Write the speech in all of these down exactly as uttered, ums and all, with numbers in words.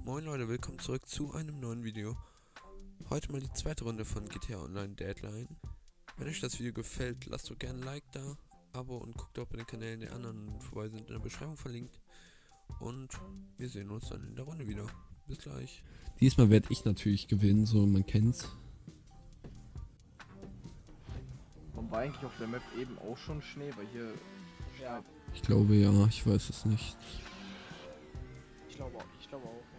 Moin Leute, willkommen zurück zu einem neuen Video. Heute mal die zweite Runde von G T A Online Deadline. Wenn euch das Video gefällt, lasst doch gerne ein Like da, Abo und guckt auch bei den Kanälen der anderen vorbei, sind in der Beschreibung verlinkt. Und wir sehen uns dann in der Runde wieder. Bis gleich. Diesmal werde ich natürlich gewinnen, so man kennt's. Und war eigentlich auf der Map eben auch schon Schnee, weil hier... Ja. Ich glaube ja, ich weiß es nicht. Ich glaube auch, ich glaube auch, ja.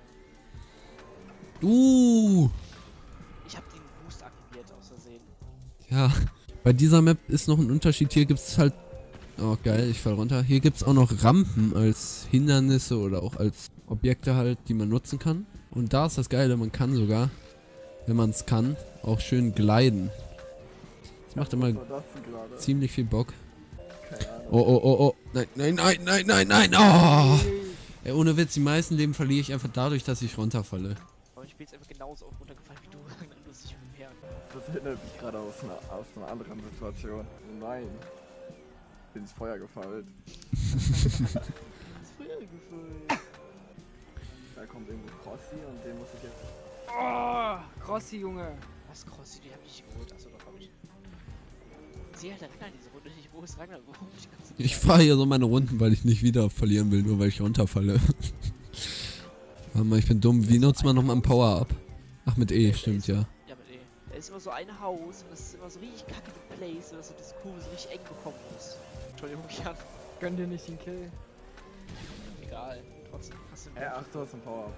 Uh! Ich habe den Boost aktiviert aus Versehen. Ja, bei dieser Map ist noch ein Unterschied. Hier gibt es halt... Oh geil, ich fall runter. Hier gibt es auch noch Rampen als Hindernisse oder auch als Objekte halt, die man nutzen kann. Und da ist das Geile, man kann sogar, wenn man es kann, auch schön gliden. Das macht immer ziemlich viel Bock. Oh, oh, oh, oh. Nein, nein, nein, nein, nein, nein. Oh! Ey, ohne Witz, die meisten Leben verliere ich einfach dadurch, dass ich runterfalle. Aber ich bin jetzt einfach genauso oft runtergefallen wie du. Dann lustig umher. Das erinnert mich gerade aus einer, aus einer anderen Situation. Nein. Bin ins Feuer gefallen. ins Feuer gefallen. Da kommt irgendwo Crossi und den muss ich jetzt... Oh, Crossi, Junge. Was, Crossi? Die hab ich geholt. Achso, doch hab ich. Sieh halt Ragnar in diese Runde nicht. Wo ist Ragnar? Warum? Ich fahre hier so meine Runden, weil ich nicht wieder verlieren will, nur weil ich runterfalle. Warte mal, ich bin dumm. Wie nutzt man nochmal ein Power-Up? Ach, mit E, stimmt, ja. Ja, mit E. Da ist immer so ein Haus und das ist immer so richtig kacke geplaced, dass du das Kurve so richtig eng bekommen musst. Entschuldigung, Jan. Gönn dir nicht den Kill. Egal. Trotzdem hast du einen Äh, ach, du hast einen Power-Up.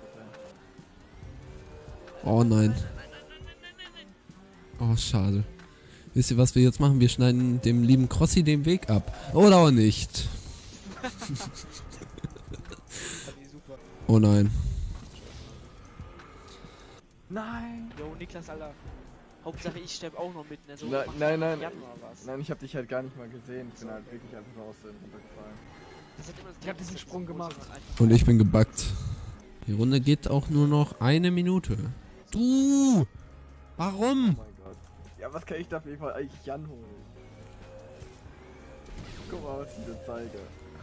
Oh nein. Oh, schade. Wisst ihr, was wir jetzt machen? Wir schneiden dem lieben Crossi den Weg ab. Oder auch nicht. Oh nein. Nein. Jo, Niklas, Alter. Hauptsache ich sterbe auch noch mitten. Also Nein, nein, nein. Januar was. Nein, ich hab dich halt gar nicht mal gesehen. Ich bin halt wirklich einfach nur aus dem runtergefallen. Das hat immer das Ich hab diesen Sprung gemacht. Und ich bin gebackt. Die Runde geht auch nur noch eine Minute. Du! Warum? Oh mein Gott. Ja, was kann ich da auf jeden Fall eigentlich Jan holen? Guck mal, was ich dir zeige.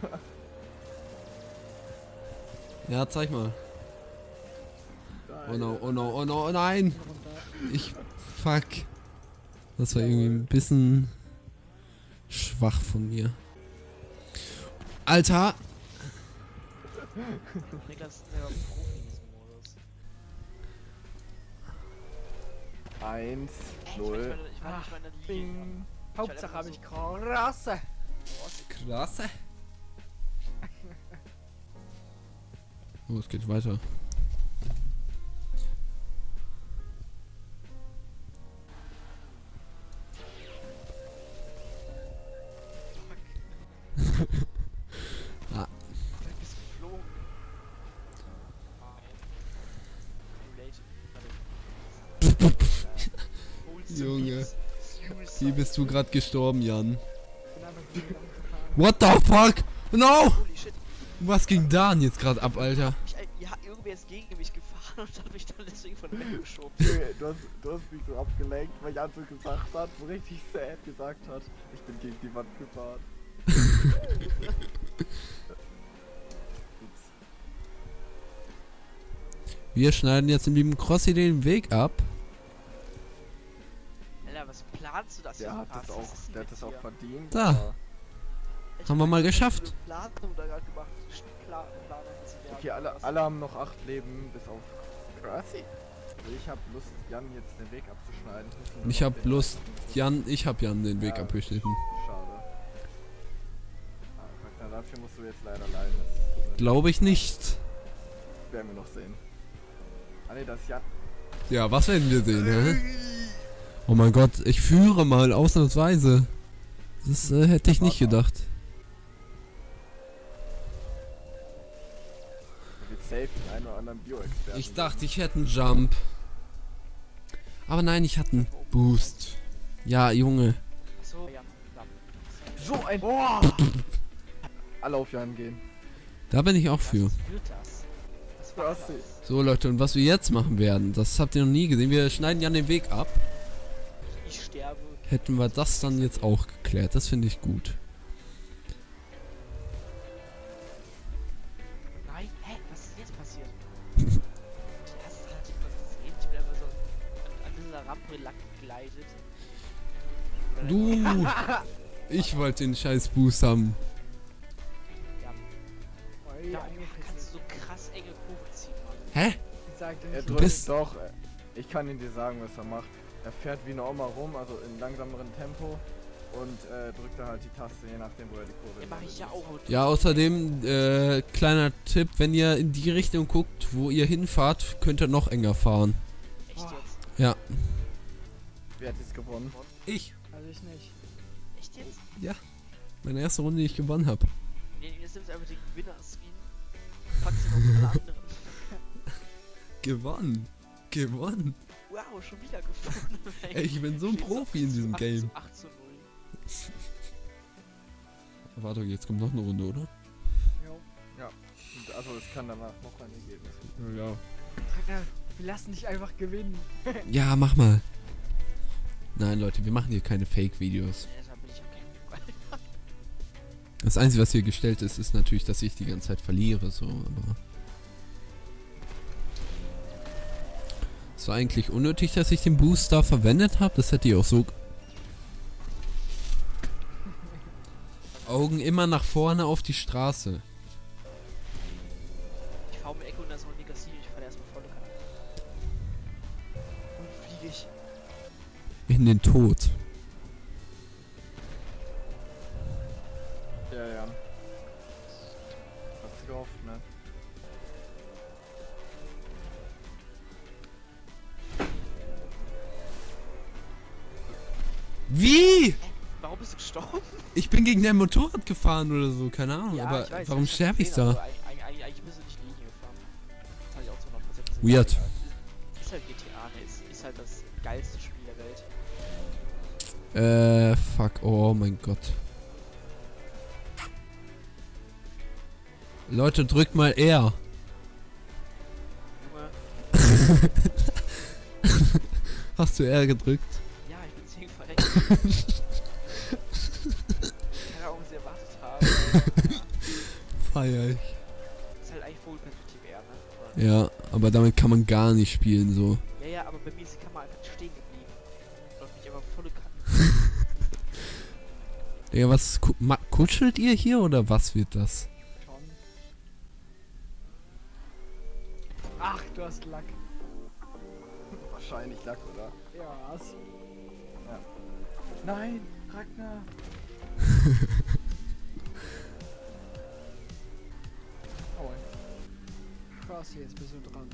Ja, zeig mal. Nein. Oh no, oh no, oh no, oh nein! Ich... Fuck. Das war irgendwie ein bisschen... schwach von mir. Alter! Niklas ist ja Profi in diesem Modus. Eins, Ey, null. Ich war nicht mal in der Bing. Linie. Hauptsache habe ich Krasse. Klasse! Oh, es geht weiter. Ah. Du bist geflogen. Junge. Wie bist du gerade gestorben, Jan? Bin einfach gegen den gefahren. What the fuck? No! Holy shit. Was ging da denn jetzt gerade ab, Alter? Ich, ja, irgendwer ist gegen mich gefahren und hat mich dann deswegen von weggeschoben. Junge, du hast, du hast mich so abgelenkt, weil Jan so gesagt hat, so richtig sad gesagt hat, ich bin gegen die Wand gefahren. Ups. Wir schneiden jetzt dem lieben Crossi den Weg ab. Alter, was planst du das Der hier hat so das krass? auch, Was ist denn der hat mit das auch dir? verdient. Da. aber- Ich Haben wir hab mal keine geschafft. Ahnung, wie viele Planung da gerade gemacht. Klar, Planung, dass wir Okay, haben, alle, was- alle haben noch acht Leben, bis auf Crassi. Also ich hab Lust, Jan jetzt den Weg abzuschneiden. Müssen wir Ich noch hab den Lust, letzten- Jan, ich hab Jan den Weg Ja. abgeschnitten. Schade. Ah, Ragnar, dafür musst du jetzt leider leiden. Das tut mir Glaube ich nicht. leid. Werden wir noch sehen. Ah ne, das ist Jan. Ja, was werden wir sehen, hä? Oh mein Gott, ich führe mal, ausnahmsweise. Das äh, hätte ich nicht gedacht. Da wird safe den einen oder anderen Bio-Experten. Ich dachte, ich hätte einen Jump. Aber nein, ich hatte einen Boost. Ja, Junge. Achso, ja. ja. So ein... Boah. Alle auf Jan gehen. Da bin ich auch für. Was wird das? Was war Crassi. das? So Leute, und was wir jetzt machen werden, das habt ihr noch nie gesehen. Wir schneiden Jan den Weg ab. Ich sterbe. Hätten wir das dann jetzt auch geklärt. Das finde ich gut. Nein, hä? Was ist jetzt passiert? mit Lack begleitet. Du! Ich wollte den scheiß Boost haben. Oi, Da angepisst. kannst du so krass enge Kurven ziehen, Mann. Hä? Ich sagte Er nicht, drückt bist- doch. äh, Ich kann ihn dir sagen, was er macht. Er fährt wie eine Oma rum, also in langsamerem Tempo. Und äh, drückt dann halt die Taste, je nachdem, wo er die Kurve Den mach ich ja auch. aber du- Ja, außerdem, äh, kleiner Tipp, wenn ihr in die Richtung guckt, wo ihr hinfahrt, könnt ihr noch enger fahren. Echt jetzt? Ja. Wer hat jetzt gewonnen? Ich. Also ich nicht. Echt jetzt? Meine erste Runde, die ich gewonnen habe. Nee, jetzt nimmst du einfach den Gewinner-Screen. Packst ihn auf alle anderen. Gewonnen. Gewonnen. Wow, schon wieder gewonnen. Ey, ich bin so ein Steht's Profi in acht diesem zu- Game. acht zu null. Warte, jetzt kommt noch eine Runde, oder? Jo. Und also es kann danach noch ein Ergebnis geben. Ja. Ragnar, wir lassen dich einfach gewinnen. Ja, mach mal. Nein, Leute, wir machen hier keine Fake-Videos. Nee, deshalb bin ich auch kein Fußball. Das Einzige, was hier gestellt ist, ist natürlich, dass ich die ganze Zeit verliere, so, aber... Es war eigentlich unnötig, dass ich den Booster verwendet habe. Das hätte ich auch so... Augen immer nach vorne auf die Straße. Ich fahr um die Ecke und da ist noch ein Negativ. Ich fahr erstmal volle Kanne. Und fliege ich. In den Tod. Ja, ja. Hast du gehofft, ne? Wie? Warum bist du gestorben? Ich bin gegen dein Motorrad gefahren oder so, keine Ahnung. Ja, aber ich weiß, warum ich hab's sterbe ich gesehen, da? aber Eigentlich, eigentlich, eigentlich bist du nicht Linie gefahren. Das hatte ich auch zu hundert Prozent gesehen. Weird. Ist, ist halt G T A, ne? Ist, ist halt das geilste Spiel der Welt. Äh, fuck, oh mein Gott. Leute, drückt mal R. Junge, Hast du R gedrückt? ja, ich bin zehn verreckt. Keine Ahnung, was sie erwartet haben. Feier ich. Ist halt eigentlich Vogelperspektive eher, ne? Oder? Ja, aber damit kann man gar nicht spielen, so. Ja, ja, aber bei mir ist die Kamera einfach stehen geblieben. Läuft mich aber volle Kanne. Digga, was, ku ma kuschelt ihr hier oder was wird das? Schon. Ach, du hast Lack. Wahrscheinlich Lack, oder? Ja, was? Ja. Nein, Ragnar! Oh. Krass, jetzt bist du dran.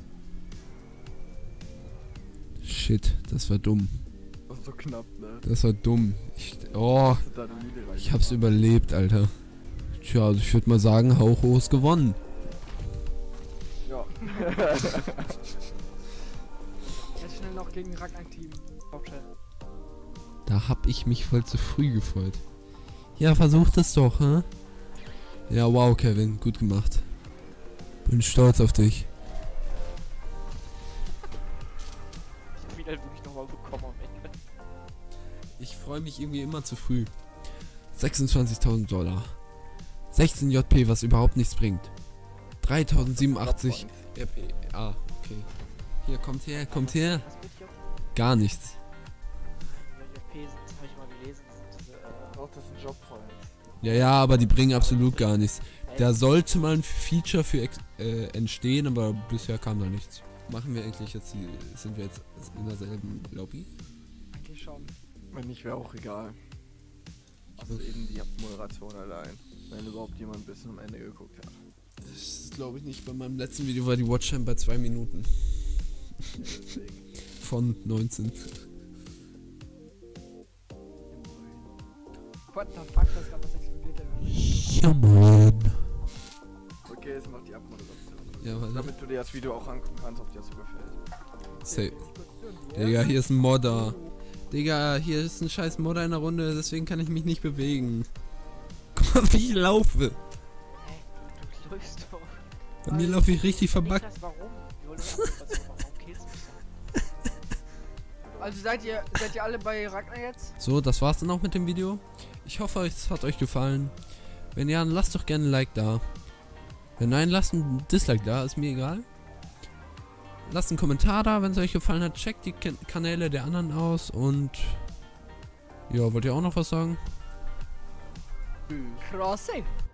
Shit, das war dumm. Das ist so knapp, ne? Das war dumm. Ich, oh, Hast du da eine Mühle rein? ich hab's überlebt, Alter. Tja, also ich würde mal sagen, Hauch ist gewonnen. Ja. Jetzt schnell noch gegen Ragnar-Team. Hauptscheiß. Da hab ich mich voll zu früh gefreut. Ja, versuch das doch, hä? Ja, wow, Kevin, gut gemacht. Bin stolz auf dich. Ich hab ihn halt wirklich nochmal bekommen am Ende. Ich freue mich irgendwie immer zu früh. sechsundzwanzigtausend Dollar. sechzehn J P, was überhaupt nichts bringt. dreitausendsiebenundachtzig R P. Ah, okay. Hier, kommt her, kommt her. Was wird hier? Gar nichts. Wenn wir P sind, das habe ich mal gelesen, sind diese, äh, Auch das sind Jobpoints. Ja, ja, aber die bringen absolut gar nichts. äh, Da sollte mal ein Feature für ex äh, entstehen, aber bisher kam da nichts. Machen wir eigentlich jetzt die. Sind wir jetzt in derselben Lobby? Eigentlich schon. Wenn nicht, wäre auch egal. Also eben die Moderation allein. Wenn überhaupt jemand bis zum Ende geguckt hat. Das glaube ich nicht. Bei meinem letzten Video war die Watchtime bei zwei Minuten. Ja, deswegen. Von neunzehn. What the fuck, das gerade was explodiert denn? Ja, moin. Okay, jetzt mach die Abmoderation. Ja, warte. Damit du dir das Video auch angucken kannst, ob dir das so gefällt. Safe. Ja. Digga, hier ist ein Modder. Digga, hier ist ein scheiß Modder in der Runde, deswegen kann ich mich nicht bewegen. Guck mal, wie ich laufe. Hä? Du, du läufst doch. Bei mir laufe ich richtig verbuggt. Niklas, warum? Wir wollen das machen. Warum killst du mich dann? Also seid ihr, seid ihr alle bei Ragnar jetzt? So, das war's dann auch mit dem Video. Ich hoffe, es hat euch gefallen. Wenn ja, dann lasst doch gerne ein Like da. Wenn nein, lasst ein Dislike da, ist mir egal. lasst einen Kommentar da, wenn es euch gefallen hat. Checkt die Kan Kanäle der anderen aus und ja, wollt ihr auch noch was sagen? Crossing.